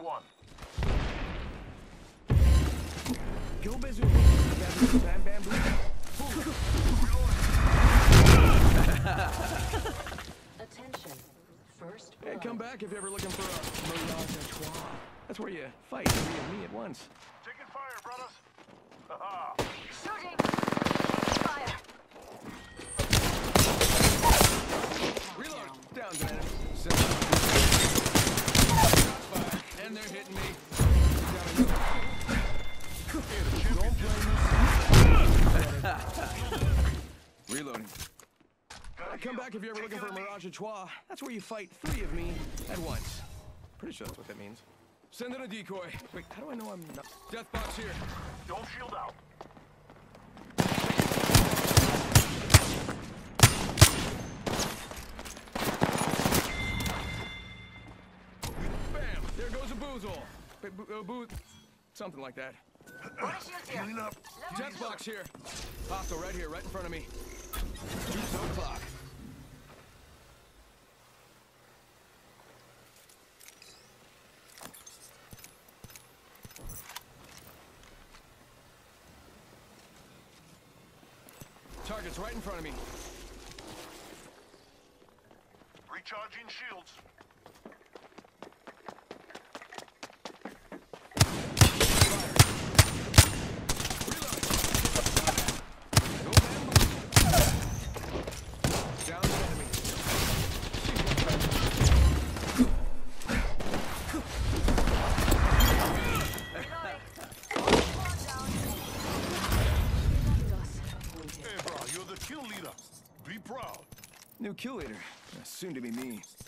one. Go bazooka. Bam bam boom. Attention. First Hey, blood. come back if you're ever looking for a menage a trois. That's where you fight three of me at once. Taking fire, brothers. Haha. Shooting! Fire! Reload. Down, man. And they're hitting me. Don't Reloading. Come back if you're ever looking for a Mirage à Trois. That's where you fight three of me at once. Pretty sure that's what that means. Send in a decoy. Wait, how do I know I'm not? Death box here. Don't shield out. Bam! There goes a boozle. Something like that. Healing up. Death box here. Hostile right here, right in front of me. 2 o'clock. Target's right in front of me. Recharging shields. Down the enemy. Hey, bro, you're the kill leader. Be proud. New kill leader. Soon to be me.